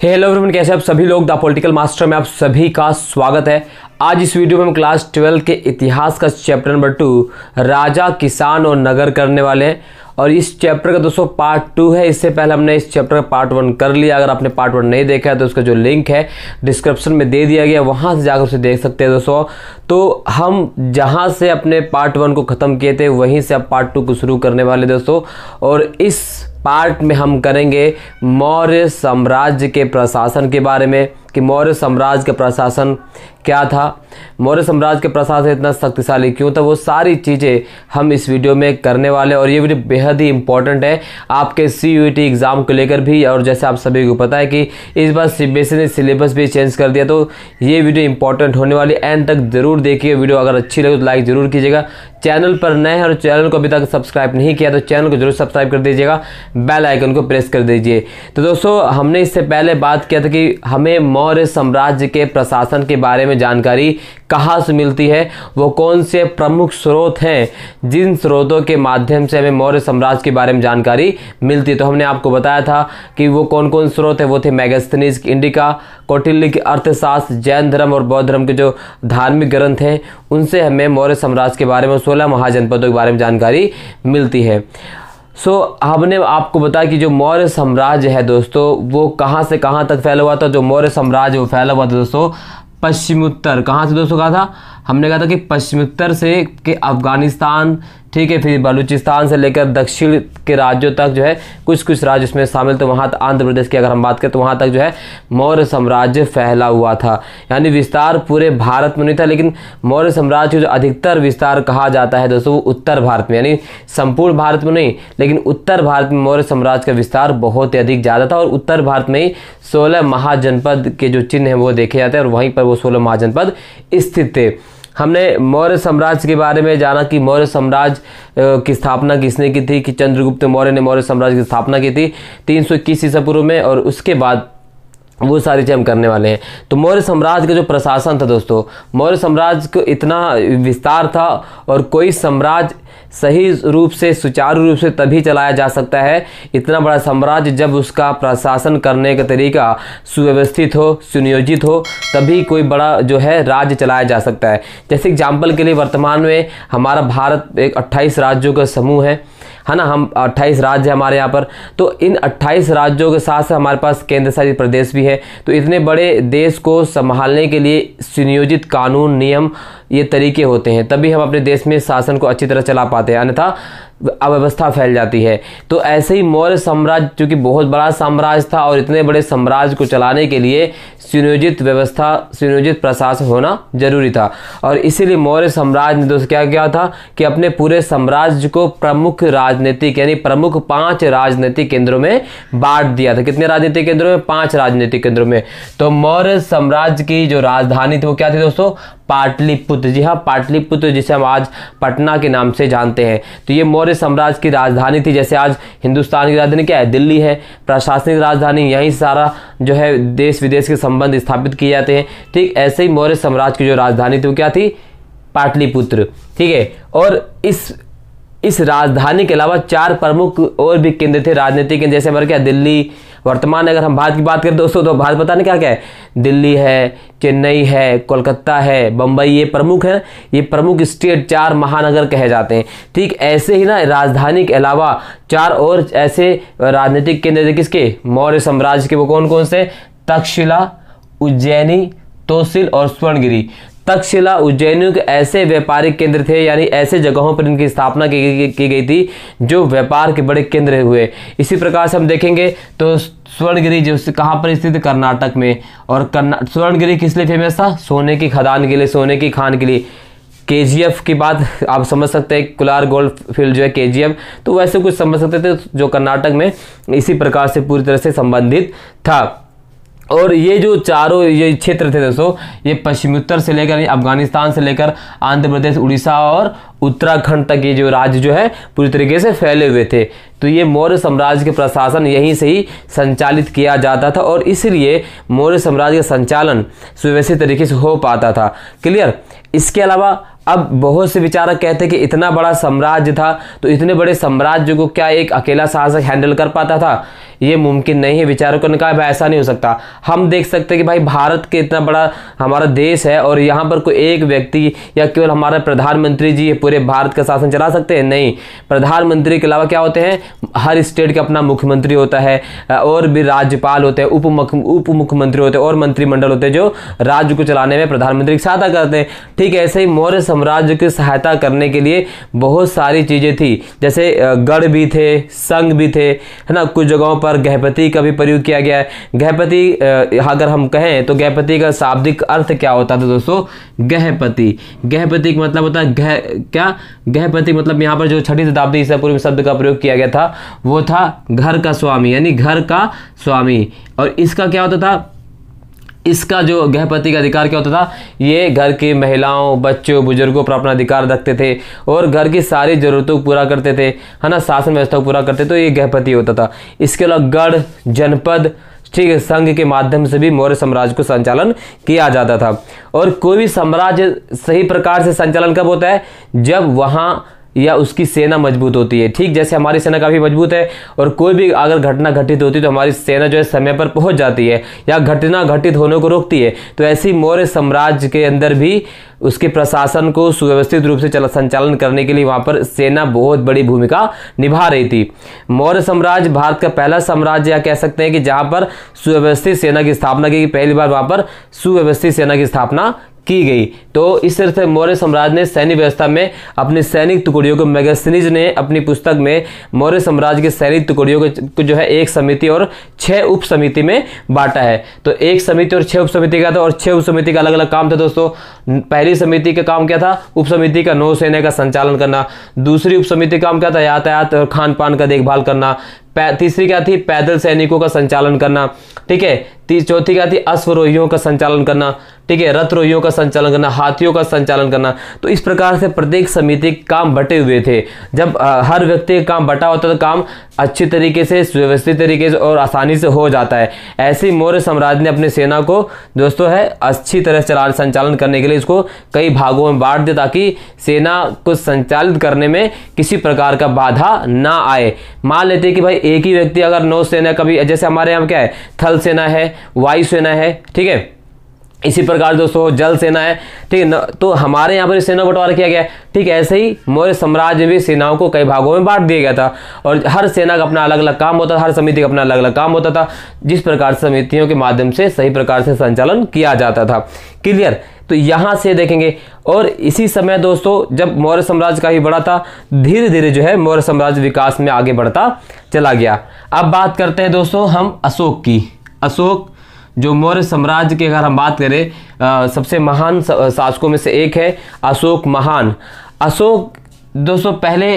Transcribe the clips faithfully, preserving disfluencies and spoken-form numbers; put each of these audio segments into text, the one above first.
Hello everyone, कैसे आप सभी लोग। द पॉलिटिकल मास्टर में आप सभी का स्वागत है। आज इस वीडियो में हम क्लास ट्वेल्व के इतिहास का चैप्टर नंबर टू राजा, किसान और नगर करने वाले हैं। और इस चैप्टर का दोस्तों पार्ट टू है। इससे पहले हमने इस चैप्टर का पार्ट वन कर लिया। अगर आपने पार्ट वन नहीं देखा है तो उसका जो लिंक है डिस्क्रिप्शन में दे दिया गया, वहां से जाकर उसे देख सकते हैं दोस्तों। तो हम जहां से अपने पार्ट वन को ख़त्म किए थे वहीं से अब पार्ट टू को शुरू करने वाले दोस्तों। और इस पार्ट में हम करेंगे मौर्य साम्राज्य के प्रशासन के बारे में कि मौर्य साम्राज्य का प्रशासन क्या था, मौर्य साम्राज्य के प्रशासन इतना शक्तिशाली क्यों था, वो सारी चीज़ें हम इस वीडियो में करने वाले हैं। और ये वीडियो बेहद ही इंपॉर्टेंट है आपके C U E T exam को लेकर भी। और जैसे आप सभी को पता है कि इस बार सी बी एस ई ने सिलेबस भी चेंज कर दिया, तो ये वीडियो इंपॉर्टेंट होने वाली। एंड तक जरूर देखिए वीडियो। अगर अच्छी लगे तो लाइक जरूर कीजिएगा। चैनल पर नए हैं और चैनल को अभी तक सब्सक्राइब नहीं किया तो चैनल को जरूर सब्सक्राइब कर दीजिएगा, बेल आइकन को प्रेस कर दीजिए। तो दोस्तों हमने इससे पहले बात किया था कि हमें मौर्य साम्राज्य के प्रशासन के बारे में जानकारी कहाँ से मिलती है, वो कौन से प्रमुख स्रोत हैं जिन स्रोतों के माध्यम से हमें मौर्य साम्राज्य के बारे में जानकारी मिलती है। तो हमने आपको बताया था कि वो कौन कौन स्रोत है। वो थे मेगास्थनीज की इंडिका, कौटिल्य की अर्थशास्त्र, जैन धर्म और बौद्ध धर्म के जो धार्मिक ग्रंथ हैं उनसे हमें मौर्य साम्राज्य के बारे में, सोलह महाजनपदों के बारे में जानकारी मिलती है। सो so, हमने आपको बताया कि जो मौर्य साम्राज्य है दोस्तों वो कहाँ से कहाँ तक फैला हुआ था। जो मौर्य साम्राज्य वो फैला हुआ था दोस्तों पश्चिमोत्तर। कहाँ से दोस्तों कहा था, हमने कहा था कि पश्चिमोत्तर से कि अफगानिस्तान, ठीक है, फिर बलूचिस्तान से लेकर दक्षिण के राज्यों तक जो है, कुछ कुछ राज्य उसमें शामिल थे। वहाँ आंध्र प्रदेश की अगर हम बात करें तो वहाँ तक जो है मौर्य साम्राज्य फैला हुआ था। यानी विस्तार पूरे भारत में नहीं था, लेकिन मौर्य साम्राज्य जो अधिकतर विस्तार कहा जाता है दोस्तों वो उत्तर भारत में, यानी संपूर्ण भारत में नहीं लेकिन उत्तर भारत में मौर्य साम्राज्य का विस्तार बहुत ही अधिक ज़्यादा था। और उत्तर भारत में ही सोलह महाजनपद के जो चिन्ह हैं वो देखे जाते हैं और वहीं पर वो सोलह महाजनपद स्थित थे। हमने मौर्य साम्राज्य के बारे में जाना कि मौर्य साम्राज्य की स्थापना किसने की थी, कि चंद्रगुप्त मौर्य ने मौर्य साम्राज्य की स्थापना की थी तीन सौ इक्कीस ईसा पूर्व में। और उसके बाद वो सारी चीज़ हम करने वाले हैं। तो मौर्य साम्राज्य का जो प्रशासन था दोस्तों, मौर्य साम्राज्य को इतना विस्तार था और कोई साम्राज्य सही रूप से, सुचारू रूप से तभी चलाया जा सकता है, इतना बड़ा साम्राज्य, जब उसका प्रशासन करने का तरीका सुव्यवस्थित हो, सुनियोजित हो, तभी कोई बड़ा जो है राज्य चलाया जा सकता है। जैसे एग्जाम्पल के लिए वर्तमान में हमारा भारत एक अट्ठाईस राज्यों का समूह है है ना। हम अट्ठाईस राज्य है हमारे यहाँ पर। तो इन अट्ठाईस राज्यों के साथ साथ हमारे पास केंद्र शासित प्रदेश भी है। तो इतने बड़े देश को संभालने के लिए सुनियोजित कानून, नियम, ये तरीके होते हैं, तभी हम अपने देश में शासन को अच्छी तरह चला पाते हैं, अन्यथा अव्यवस्था फैल जाती है। तो ऐसे ही मौर्य साम्राज्य चूंकि बहुत बड़ा साम्राज्य था और इतने बड़े साम्राज्य को चलाने के लिए सुनियोजित व्यवस्था, सुनियोजित प्रशासन होना जरूरी था। और इसीलिए मौर्य साम्राज्य ने दोस्तों क्या किया था कि अपने पूरे साम्राज्य को प्रमुख राजनीतिक, यानी प्रमुख पांच राजनीतिक केंद्रों में बांट दिया था। कितने राजनीतिक केंद्रों में? पांच राजनीतिक केंद्रों में। तो मौर्य साम्राज्य की जो राजधानी थी वो क्या थी दोस्तों? पाटलिपुत्र। जी हाँ, पाटलिपुत्र, जिसे हम आज पटना के नाम से जानते हैं। तो ये मौर्य साम्राज्य की राजधानी थी। जैसे आज हिंदुस्तान की राजधानी क्या है? दिल्ली है। प्रशासनिक राजधानी, यहीं सारा जो है देश विदेश के संबंध स्थापित किए जाते हैं। ठीक ऐसे ही मौर्य साम्राज्य की जो राजधानी थी वो क्या थी? पाटलिपुत्र। ठीक है। और इस इस राजधानी के अलावा चार प्रमुख और भी केंद्र थे राजनीतिक केंद्र। जैसे हमारे क्या? दिल्ली। वर्तमान अगर हम भारत की बात करें दोस्तों तो भारत पता नहीं क्या क्या है? दिल्ली है, चेन्नई है, कोलकाता है, बम्बई, ये प्रमुख है। ये प्रमुख स्टेट, चार महानगर कहे जाते हैं। ठीक ऐसे ही ना राजधानी के अलावा चार और ऐसे राजनीतिक केंद्र थे किसके? मौर्य साम्राज्य के। वो कौन कौन से? तक्षशिला, उज्जैनी, तोसिल और स्वर्णगिरी। तक्षशिला, उज्जैनी के ऐसे व्यापारिक केंद्र थे, यानी ऐसे जगहों पर इनकी स्थापना की, की गई थी जो व्यापार के बड़े केंद्र हुए। इसी प्रकार से हम देखेंगे तो स्वर्णगिरी जो कहाँ पर स्थित? कर्नाटक में। और स्वर्णगिरी किस लिए फेमस था? सोने की खदान के लिए, सोने की खान के लिए। के जी एफ की बात आप समझ सकते हैं, कोलार गोल्ड फील्ड जो है के जी एफ, तो वैसे कुछ समझ सकते थे जो कर्नाटक में इसी प्रकार से पूरी तरह से संबंधित था। और ये जो चारों ये क्षेत्र थे दोस्तों, ये पश्चिमोत्तर से लेकर अफगानिस्तान से लेकर आंध्र प्रदेश, उड़ीसा और उत्तराखंड तक ये जो राज्य जो है पूरी तरीके से फैले हुए थे। तो ये मौर्य साम्राज्य के प्रशासन यहीं से ही संचालित किया जाता था और इसलिए मौर्य साम्राज्य का संचालन सुव्यवस्थित तरीके से हो पाता था। क्लियर। इसके अलावा अब बहुत से विचारक कहते हैं कि इतना बड़ा साम्राज्य था तो इतने बड़े साम्राज्य को क्या एक अकेला शासक हैंडल कर पाता था? ये मुमकिन नहीं है। विचारकों ने कहा भाई ऐसा नहीं हो सकता। हम देख सकते हैं कि भाई भारत के इतना बड़ा हमारा देश है और यहाँ पर कोई एक व्यक्ति या केवल हमारा प्रधानमंत्री जी पूरे भारत का शासन चला सकते हैं? नहीं। प्रधानमंत्री के अलावा क्या होते हैं, हर स्टेट का अपना मुख्यमंत्री होता है और भी राज्यपाल होते हैं, उप उप मुख्यमंत्री होते हैं और मंत्रिमंडल होते हैं जो राज्य को चलाने में प्रधानमंत्री की सहायता करते हैं। ठीक है, ऐसे ही मौर्य साम्राज्य की सहायता करने के लिए बहुत सारी चीजें थी, जैसे गढ़ भी थे, संघ भी थे, है ना। कुछ जगहों पर गहपति का भी प्रयोग किया गया है। गहपति अगर हम कहें तो गहपति का शाब्दिक अर्थ क्या होता था दोस्तों? गहपति गहपति का मतलब होता है गह क्या गहपति मतलब यहाँ पर जो छठी शताब्दी ईसा पूर्व शब्द का प्रयोग किया गया था वो था घर का स्वामी, यानी घर का स्वामी। और इसका क्या होता था, इसका जो गृहपति का अधिकार क्या होता था, ये घर की महिलाओं, बच्चों, बुजुर्गों पर अपना अधिकार रखते थे और घर की सारी जरूरतों को पूरा करते थे, है ना, शासन व्यवस्था को पूरा करते, तो ये गृहपति होता था। इसके अलावा गढ़, जनपद, ठीक है, संघ के माध्यम से भी मौर्य साम्राज्य को संचालन किया जाता था। और कोई भी साम्राज्य सही प्रकार से संचालन कब होता है? जब वहां या उसकी सेना मजबूत होती है। ठीक जैसे हमारी सेना काफी मजबूत है और कोई भी अगर घटना घटित होती है तो हमारी सेना जो है समय पर पहुंच जाती है या घटना घटित होने को रोकती है। तो ऐसी मौर्य साम्राज्य के अंदर भी उसके प्रशासन को सुव्यवस्थित रूप से चल संचालन करने के लिए वहां पर सेना बहुत बड़ी भूमिका निभा रही थी। मौर्य साम्राज्य भारत का पहला साम्राज्य या कह सकते हैं कि जहां पर सुव्यवस्थित सेना की स्थापना की, पहली बार वहां पर सुव्यवस्थित सेना की स्थापना की गई। तो इस तरह से मौर्य साम्राज्य ने सैनिक व्यवस्था में अपनी सैनिक टुकड़ियों को, मैगस्थनीज ने अपनी पुस्तक में मौर्य साम्राज्य की सैनिक टुकड़ियों को जो है एक समिति और छह उप समिति में बांटा है। तो एक समिति और छह उप समिति का था और छह उप समिति का अलग अलग काम था दोस्तों। पहली समिति का काम क्या था? उप समिति का नौसेना का संचालन करना। दूसरी उप समिति का काम क्या था? यातायात और खान पान का देखभाल करना। तीसरी क्या थी? पैदल सैनिकों का संचालन करना। ठीक है। चौथी क्या थी? अश्वरोहियों का संचालन करना। ठीक है। रथरोहियों का संचालन करना, हाथियों का संचालन करना। तो इस प्रकार से प्रत्येक समिति काम बटे हुए थे। जब आ, हर व्यक्ति का काम बटा होता तो काम अच्छी तरीके से, सुव्यवस्थित तरीके से और आसानी से हो जाता है। ऐसे ही मौर्य साम्राज्य ने अपनी सेना को दोस्तों है अच्छी तरह से संचालन करने के लिए इसको कई भागों में बांट दिया ताकि सेना को संचालित करने में किसी प्रकार का बाधा ना आए। मान लेते हैं कि भाई एक ही व्यक्ति अगर नौसेना कभी, जैसे हमारे यहाँ क्या है, थल सेना है, वायु सेना है, ठीक है, इसी प्रकार दोस्तों जल सेना है, ठीक है, तो हमारे यहाँ पर सेना बंटवारा किया गया है। ठीक है। ऐसे ही मौर्य साम्राज्य में सेनाओं को कई भागों में बांट दिया गया था और हर सेना का अपना अलग अलग काम होता था, हर समिति का अपना अलग अलग काम होता था, जिस प्रकार से समितियों के माध्यम से सही प्रकार से संचालन किया जाता था। क्लियर। तो यहां से देखेंगे। और इसी समय दोस्तों जब मौर्य साम्राज्य काफी बड़ा था, धीरे धीरे जो है मौर्य साम्राज्य विकास में आगे बढ़ता चला गया। अब बात करते हैं दोस्तों हम अशोक की। अशोक जो मौर्य साम्राज्य की अगर हम बात करें, आ, सबसे महान शासकों में से एक है अशोक महान। अशोक दोस्तों पहले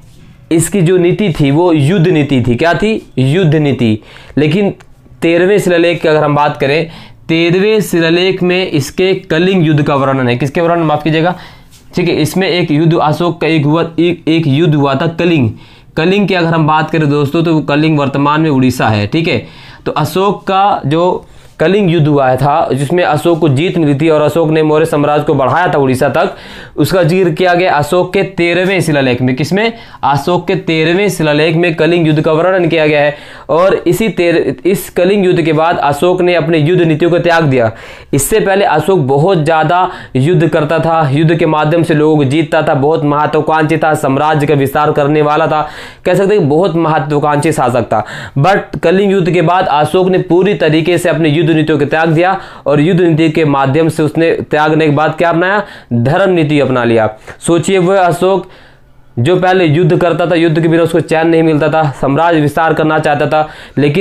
इसकी जो नीति थी वो युद्ध नीति थी। क्या थी? युद्ध नीति। लेकिन तेरहवें शिलालेख की अगर हम बात करें, तेरहवें शिलालेख में इसके कलिंग युद्ध का वर्णन है। किसके वर्णन? माफ कीजिएगा, ठीक है, इसमें एक युद्ध, अशोक का एक हुआ एक, एक युद्ध हुआ था कलिंग। कलिंग की अगर हम बात करें दोस्तों तो वो कलिंग वर्तमान में उड़ीसा है। ठीक है। तो अशोक का जो कलिंग युद्ध हुआ था जिसमें अशोक को जीत मिली थी और अशोक ने मौर्य साम्राज्य को बढ़ाया था उड़ीसा तक, उसका जिक्र किया गया अशोक के तेरहवें शिलालेख में। किसमें? अशोक के तेरहवें शिलालेख में कलिंग युद्ध का वर्णन किया गया है। और इसी तेरह इस कलिंग युद्ध के बाद अशोक ने अपने युद्ध नीतियों को त्याग दिया। इससे पहले अशोक बहुत ज्यादा युद्ध करता था, युद्ध के माध्यम से लोगों को जीतता था, बहुत महत्वाकांक्षी था, साम्राज्य का विस्तार करने वाला था, कह सकते हैं बहुत महत्वाकांक्षी शासक था। बट कलिंग युद्ध के बाद अशोक ने पूरी तरीके से अपने युद्ध नीतियों को त्याग दिया और युद्ध नीति के माध्यम से उसने त्यागने के बाद क्या अपनाया? धर्म नीति अपना लिया। सोचिए वह अशोक जो पहले युद्ध करता था, युद्ध के बिना उसको चैन नहीं मिलता था, साम्राज्य विस्तार करना चाहता था, लेकिन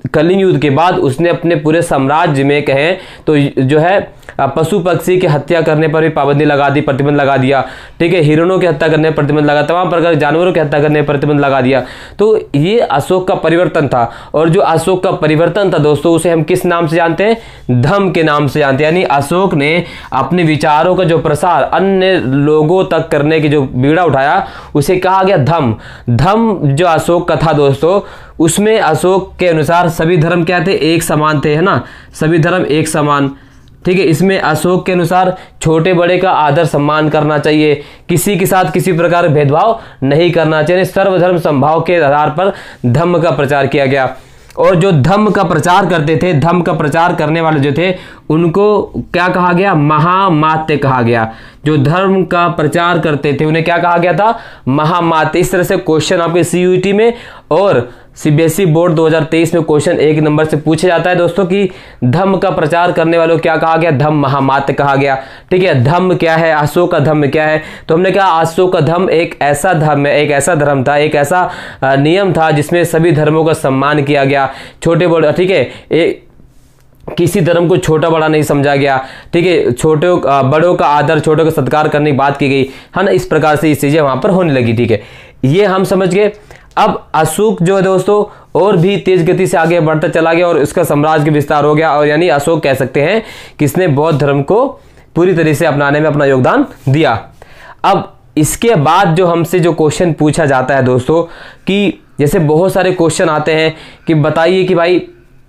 कलिंग युद्ध के बाद उसने अपने पूरे साम्राज्य में कहें तो जो है पशु पक्षी की हत्या करने पर भी पाबंदी लगा दी, प्रतिबंध लगा दिया। ठीक है, हिरणों की हत्या करने पर प्रतिबंध लगा, तमाम प्रकार के जानवरों की हत्या करने पर प्रतिबंध लगा दिया। तो ये अशोक का परिवर्तन था। और जो अशोक का परिवर्तन था दोस्तों, उसे हम किस नाम से जानते हैं? धम्म के नाम से जानते हैं। यानी अशोक ने अपने विचारों का जो प्रसार अन्य लोगों तक करने की जो बीड़ा उठाया, उसे कहा गया धम्म। धम्म जो अशोक का था दोस्तों, उसमें अशोक के अनुसार सभी धर्म क्या थे? एक समान थे, है ना, सभी धर्म एक समान। ठीक है, इसमें अशोक के अनुसार छोटे बड़े का आदर सम्मान करना चाहिए, किसी के साथ किसी प्रकार का भेदभाव नहीं करना चाहिए, सर्वधर्म समभाव के आधार पर धम्म का प्रचार किया गया। और जो धम्म का प्रचार करते थे, धम्म का प्रचार करने वाले जो थे, उनको क्या कहा गया? महामात्य कहा गया। जो धर्म का प्रचार करते थे उन्हें क्या कहा गया था? महामात्य। इस तरह से क्वेश्चन आपके सीयूईटी में और सीबीएसई बोर्ड दो हज़ार तेईस में क्वेश्चन एक नंबर से पूछा जाता है दोस्तों कि धम्म का प्रचार करने वालों को क्या कहा गया? धम्म महामात्य कहा गया। ठीक है, धम्म क्या है, अशोक का धम्म क्या है? तो हमने कहा अशोक का धम्म एक ऐसा धर्म है, एक ऐसा धर्म था, एक ऐसा नियम था जिसमें सभी धर्मों का सम्मान किया गया, छोटे बड़े। ठीक है, एक किसी धर्म को छोटा बड़ा नहीं समझा गया। ठीक है, छोटे बड़ों का आदर, छोटों का सत्कार करने की बात की गई, है ना। इस प्रकार से ये चीजें वहां पर होने लगी। ठीक है, ये हम समझ गए। अब अशोक जो है दोस्तों और भी तेज गति से आगे बढ़ता चला गया और इसका साम्राज्य का विस्तार हो गया। और यानी अशोक कह सकते हैं किसने बौद्ध धर्म को पूरी तरह से अपनाने में अपना योगदान दिया। अब इसके बाद जो हमसे जो क्वेश्चन पूछा जाता है दोस्तों, कि जैसे बहुत सारे क्वेश्चन आते हैं कि बताइए कि भाई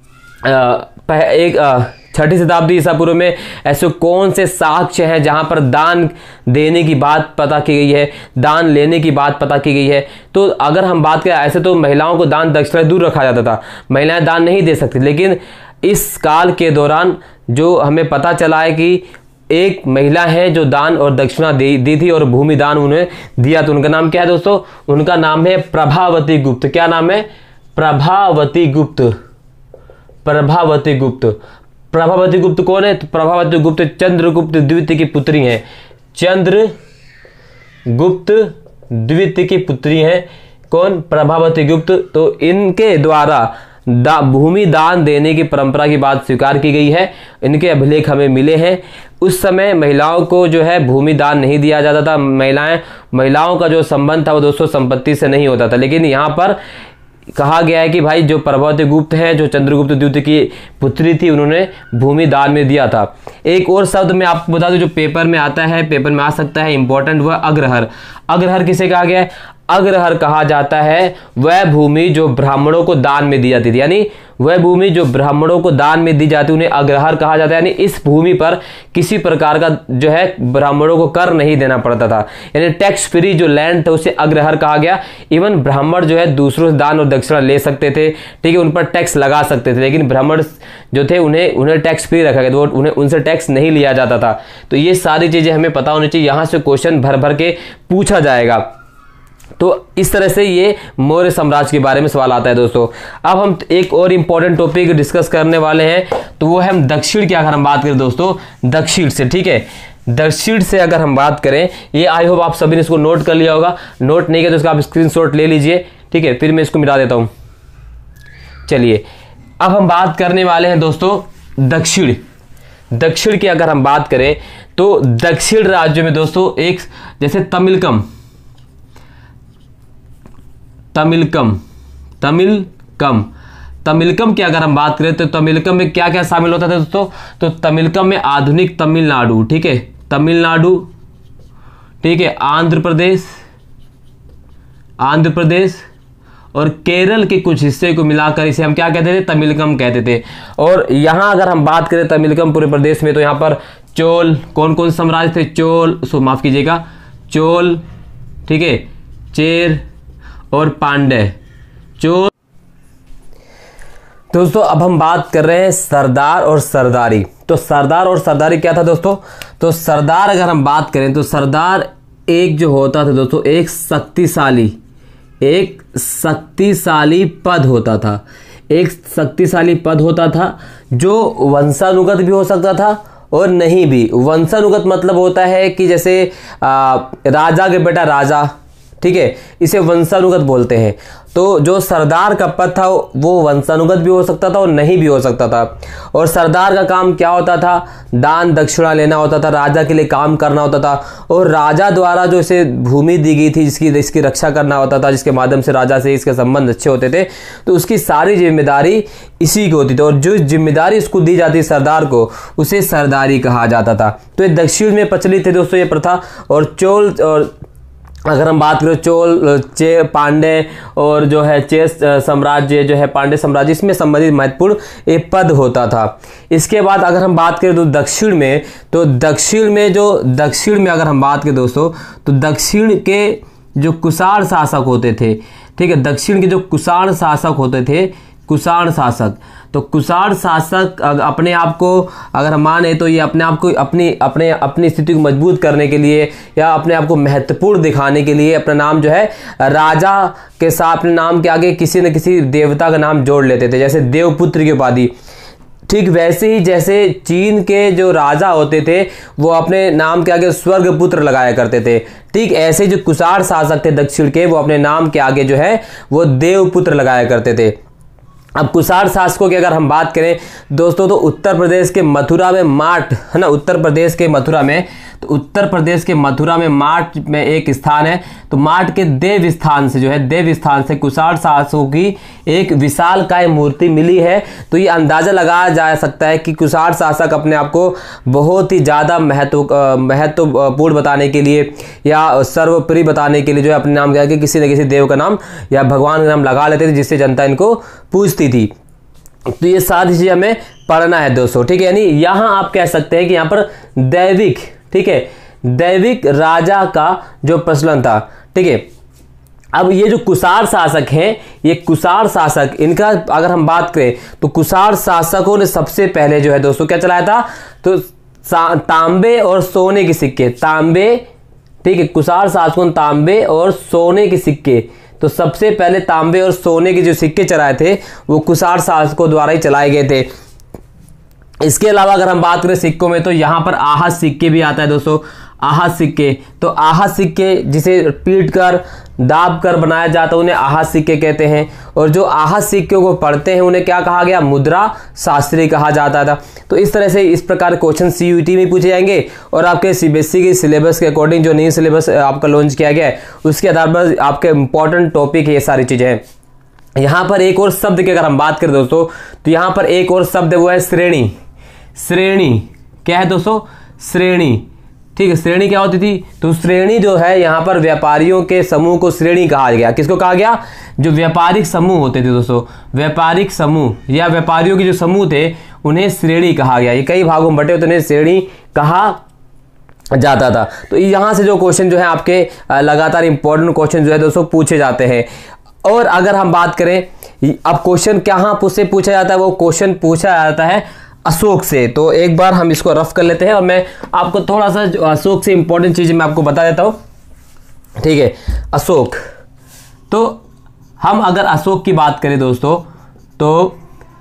आ, एक आ, छठी शताब्दी ईसा पूर्व में ऐसे कौन से साक्ष्य हैं जहां पर दान देने की बात पता की गई है, दान लेने की बात पता की गई है। तो अगर हम बात करें, ऐसे तो महिलाओं को दान दक्षिणा दूर रखा जाता था, महिलाएं दान नहीं दे सकती, लेकिन इस काल के दौरान जो हमें पता चला है कि एक महिला है जो दान और दक्षिणा दी, दी थी और भूमि दान उन्हें दिया। तो उनका नाम क्या है दोस्तों? उनका नाम है प्रभावती गुप्त। क्या नाम है? प्रभावती गुप्त। प्रभावती गुप्त। प्रभावती गुप्त कौन है? तो प्रभावती गुप्त चंद्रगुप्त द्वितीय की पुत्री हैं। चंद्रगुप्त द्वितीय की पुत्री हैं। कौन? प्रभावती गुप्त। तो इनके द्वारा दा, भूमि दान देने की परंपरा की बात स्वीकार की गई है। इनके अभिलेख हमें मिले हैं। उस समय महिलाओं को जो है भूमि दान नहीं दिया जाता था। महिलाएं महिलाओं का जो संबंध था वो दोस्तों संपत्ति से नहीं होता था। लेकिन यहाँ पर कहा गया है कि भाई जो प्रभावती गुप्त हैं, जो चंद्रगुप्त द्वितीय की पुत्री थी, उन्होंने भूमि दान में दिया था। एक और शब्द मैं आपको बता दूं जो पेपर में आता है, पेपर में आ सकता है, इंपॉर्टेंट, वह अग्रहर। अग्रहर किसे कहा गया है? अग्रहर कहा जाता है वह भूमि जो ब्राह्मणों को दान में दी जाती थी। यानी वह भूमि जो ब्राह्मणों को दान में दी जाती उन्हें अग्रहर कहा जाता है। यानी इस भूमि पर किसी प्रकार का जो है ब्राह्मणों को कर नहीं देना पड़ता था, यानी टैक्स फ्री जो लैंड था उसे अग्रहर कहा गया। इवन ब्राह्मण जो है दूसरों से दान और दक्षिणा ले सकते थे, ठीक है, उन पर टैक्स लगा सकते थे, लेकिन ब्राह्मण जो थे उन्हें उन्हें टैक्स फ्री रखा गया, तो उन्हें उनसे टैक्स नहीं लिया जाता था। तो ये सारी चीजें हमें पता होनी चाहिए, यहां से क्वेश्चन भर भर के पूछा जाएगा। तो इस तरह से ये मौर्य साम्राज्य के बारे में सवाल आता है दोस्तों। अब हम एक और इंपॉर्टेंट टॉपिक डिस्कस करने वाले हैं, तो वो है हम दक्षिण की अगर हम बात करें दोस्तों, दक्षिण से, ठीक है, दक्षिण से अगर हम बात करें, ये आई होप आप सभी ने इसको नोट कर लिया होगा। नोट नहीं किया तो इसका आप स्क्रीनशॉट ले लीजिए, ठीक है, फिर मैं इसको मिटा देता हूं। चलिए अब हम बात करने वाले हैं दोस्तों दक्षिण। दक्षिण की अगर हम बात करें तो दक्षिण राज्य में दोस्तों एक जैसे तमिलकम, तमिलकम तमिलकम तमिलकम की अगर हम बात करें तो तमिलकम में क्या क्या शामिल होता था दोस्तों? तो तमिलकम में आधुनिक तमिलनाडु, ठीक है, तमिलनाडु, ठीक है, आंध्र प्रदेश, आंध्र प्रदेश और केरल के कुछ हिस्से को मिलाकर इसे हम क्या कहते थे? तमिलकम कहते थे। और यहां अगर हम बात करें तमिलकम पूरे प्रदेश में, तो यहां पर चोल, कौन कौन साम्राज्य थे? चोल, सो माफ कीजिएगा, चोल, ठीक है, चेर और पांड्य। चोल। दोस्तों अब हम बात कर रहे हैं सरदार और सरदारी। तो सरदार और सरदारी क्या था दोस्तों? तो सरदार अगर हम बात करें तो सरदार एक जो होता था दोस्तों, एक शक्तिशाली एक शक्तिशाली पद होता था। एक शक्तिशाली पद होता था जो वंशानुगत भी हो सकता था और नहीं भी। वंशानुगत मतलब होता है कि जैसे आ, राजा के बेटा राजा, ठीक है, इसे वंशानुगत बोलते हैं। तो जो सरदार का पद था वो वंशानुगत भी हो सकता था और नहीं भी हो सकता था। और सरदार का काम क्या होता था, दान दक्षिणा लेना होता था, राजा के लिए काम करना होता था, और राजा द्वारा जो इसे भूमि दी गई थी जिसकी इसकी रक्षा करना होता था, जिसके माध्यम से राजा से इसके संबंध अच्छे होते थे, तो उसकी सारी जिम्मेदारी इसी की होती थी। और जो जिम्मेदारी इसको दी जाती सरदार को, उसे सरदारी कहा जाता था। तो ये दक्षिण में प्रचलित थे दोस्तों ये प्रथा। और चोल, और अगर हम बात करें चोल, चे पांडे और जो है चेस साम्राज्य जो है पांडे साम्राज्य, इसमें संबंधित महत्वपूर्ण एक पद होता था। इसके बाद अगर हम बात करें तो दक्षिण में, तो दक्षिण में जो दक्षिण में अगर हम बात करें दोस्तों, तो दक्षिण के जो कुषाण शासक होते थे, ठीक है, दक्षिण के जो कुषाण शासक होते थे, कुषाण शासक, तो कुषाण शासक अपने आप को अगर हम माने तो ये अपने आप को अपनी अपने अपनी स्थिति को मजबूत करने के लिए या अपने आप को महत्वपूर्ण दिखाने के लिए अपना नाम जो है राजा के साथ अपने नाम के आगे किसी न किसी देवता का नाम जोड़ लेते थे, जैसे देवपुत्र की उपाधि। ठीक वैसे ही जैसे चीन के जो राजा होते थे वो अपने नाम के आगे स्वर्गपुत्र लगाया करते थे, ठीक ऐसे जो कुषाण शासक थे दक्षिण के, वो अपने नाम के आगे जो है वो देवपुत्र लगाया करते थे। अब कुषाण शासकों की अगर हम बात करें दोस्तों, तो उत्तर प्रदेश के मथुरा में माट है ना, उत्तर प्रदेश के मथुरा में, तो उत्तर प्रदेश के मथुरा में माट में एक स्थान है, तो माट के देव स्थान से जो है देव स्थान से कुषाण शासकों की एक विशालकाय मूर्ति मिली है। तो ये अंदाजा लगाया जा सकता है कि कुषाण शासक अपने आप को बहुत ही ज़्यादा महत्व महत्वपूर्ण बताने के लिए या सर्वप्रिय बताने के लिए जो है अपने नाम के आगे किसी न किसी देव का नाम या भगवान का नाम लगा लेते थे, जिससे जनता इनको पूछती थी। तो ये सारी चीज़ हमें पढ़ना है दोस्तों, ठीक है। यानी यहाँ आप कह सकते हैं कि यहाँ पर दैविक, ठीक है, दैविक राजा का जो प्रचलन था, ठीक है। अब ये जो कुषाण शासक हैं, ये कुषाण शासक, इनका अगर हम बात करें तो कुषाण शासकों ने सबसे पहले जो है दोस्तों क्या चलाया था, तो तांबे और सोने के सिक्के, तांबे, ठीक है, कुषाण शासकों ने तांबे और सोने के सिक्के, तो सबसे पहले तांबे और सोने के जो सिक्के चलाए थे वो कुषाण शासकों द्वारा ही चलाए गए थे। इसके अलावा अगर हम बात करें सिक्कों में, तो यहाँ पर आहत सिक्के भी आता है दोस्तों, आहत सिक्के। तो आहत सिक्के जिसे पीट कर दाब कर बनाया जाता है उन्हें आहत सिक्के कहते हैं। और जो आहत सिक्कों को पढ़ते हैं उन्हें क्या कहा गया, मुद्रा शास्त्री कहा जाता था। तो इस तरह से इस प्रकार क्वेश्चन सीयूईटी में पूछे जाएंगे और आपके सीबीएसई के सिलेबस के अकॉर्डिंग जो नई सिलेबस आपका लॉन्च किया गया है उसके आधार पर आपके इंपॉर्टेंट टॉपिक है ये सारी चीजें हैं। यहाँ पर एक और शब्द की अगर हम बात करें दोस्तों, तो यहाँ पर एक और शब्द वो है श्रेणी। श्रेणी क्या है दोस्तों, श्रेणी, ठीक है। श्रेणी क्या होती थी, तो श्रेणी जो है यहाँ पर व्यापारियों के समूह को श्रेणी कहा गया। किसको कहा गया, जो व्यापारिक समूह होते थे दोस्तों, व्यापारिक समूह या व्यापारियों के जो समूह थे उन्हें श्रेणी कहा गया। ये कई भागों में बटे हुए, तो उन्हें श्रेणी कहा जाता था। तो यहाँ से जो क्वेश्चन जो है आपके लगातार इंपॉर्टेंट क्वेश्चन जो है दोस्तों पूछे जाते हैं। और अगर हम बात करें अब क्वेश्चन कहाँ से पूछा जाता है, वो क्वेश्चन पूछा जाता है अशोक से। तो एक बार हम इसको रफ कर लेते हैं और मैं आपको थोड़ा सा अशोक से इंपॉर्टेंट चीजें मैं आपको बता देता हूं, ठीक है। अशोक, तो हम अगर अशोक की बात करें दोस्तों, तो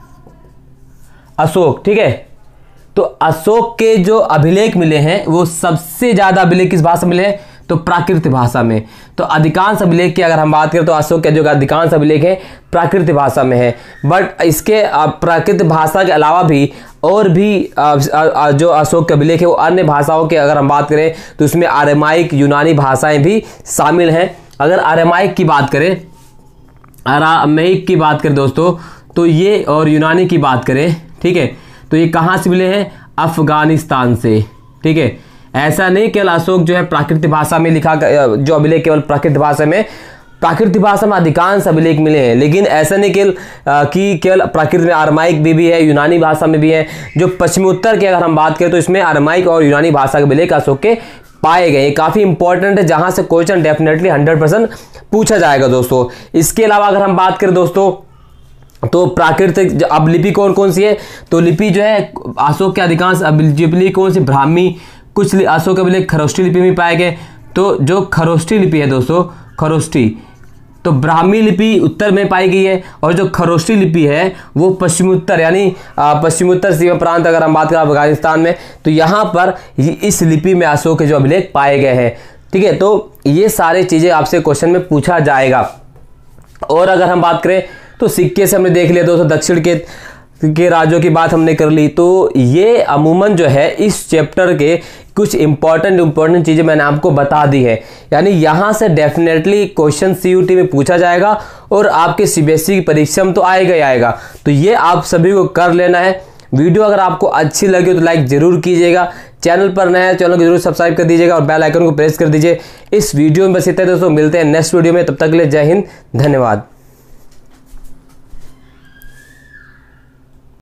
अशोक, ठीक है, तो अशोक के जो अभिलेख मिले हैं वो सबसे ज्यादा अभिलेख किस भाषा में मिले हैं, तो प्राकृत भाषा में। तो अधिकांश अभिलेख की अगर हम बात करें तो अशोक के जो अधिकांश अभिलेख है प्राकृत भाषा में है। बट इसके प्राकृत भाषा के अलावा भी और भी जो अशोक के अभिलेख है वो अन्य भाषाओं के अगर हम बात करें तो उसमें आरामाइक, यूनानी भाषाएं भी शामिल हैं। अगर आरामाइक की बात करें, आरामाइक की बात करें दोस्तों, तो ये और यूनानी की बात करें, ठीक है, तो ये कहाँ से मिले हैं, अफगानिस्तान से, ठीक है। ऐसा नहीं केवल अशोक जो है प्राकृत भाषा में लिखा, जो अभिलेख केवल प्राकृत भाषा में, प्राकृत भाषा में अधिकांश अभिलेख मिले हैं, लेकिन ऐसा नहीं केवल कि केवल प्राकृत में आरामाइक भी, भी है, यूनानी भाषा में भी है। जो पश्चिमोत्तर की अगर हम बात करें तो इसमें आरामाइक और यूनानी भाषा के अभिलेख अशोक के पाए गए। काफी इंपॉर्टेंट है, जहां से क्वेश्चन डेफिनेटली हंड्रेड परसेंट पूछा जाएगा दोस्तों। इसके अलावा अगर हम बात करें दोस्तों, तो प्राकृतिक अब लिपि कौन कौन सी है, तो लिपि जो है अशोक के अधिकांश लिपि कौन सी, ब्राह्मी, कुछ अशोक के अभिलेख खरोष्ठी लिपि में पाए गए। तो जो खरोष्ठी लिपि है दोस्तों, खरोष्ठी, तो ब्राह्मी लिपि उत्तर में पाई गई है और जो खरोष्ठी लिपि है वो पश्चिमोत्तर यानी पश्चिमोत्तर सीमा प्रांत अगर हम बात करें अफगानिस्तान में, तो यहाँ पर इस लिपि में अशोक के जो अभिलेख पाए गए हैं। ठीक है। तो ये सारे चीज़ें आपसे क्वेश्चन में पूछा जाएगा। और अगर हम बात करें तो सिक्के से हमने देख लिया दोस्तों, दक्षिण के के राज्यों की बात हमने कर ली। तो ये अमूमन जो है इस चैप्टर के कुछ इंपॉर्टेंट इंपॉर्टेंट चीज़ें मैंने आपको बता दी है, यानी यहाँ से डेफिनेटली क्वेश्चन सीयूटी में पूछा जाएगा और आपके सीबीएसई की परीक्षा में तो आएगा ही आएगा। तो ये आप सभी को कर लेना है। वीडियो अगर आपको अच्छी लगी तो लाइक जरूर कीजिएगा, चैनल पर नया है चैनल को जरूर सब्सक्राइब कर दीजिएगा और बेल आइकन को प्रेस कर दीजिए। इस वीडियो में बस इतना दोस्तों, मिलते हैं नेक्स्ट वीडियो में, तब तक के लिए जय हिंद, धन्यवाद।